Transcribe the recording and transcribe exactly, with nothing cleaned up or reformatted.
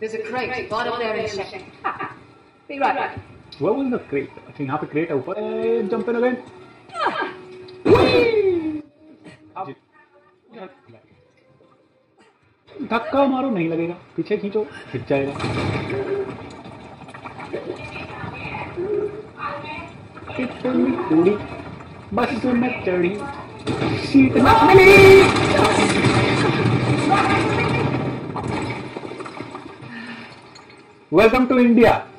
There's a crate right up there in the section. Be right back. What was the crate? अच्छा यहाँ पे crate है ऊपर. Jump in again. धक्का मारो नहीं लगेगा. पीछे खींचो खिंच जाएगा. इतनी थोड़ी बस में चढ़ी सीट ना मिली. Welcome to India.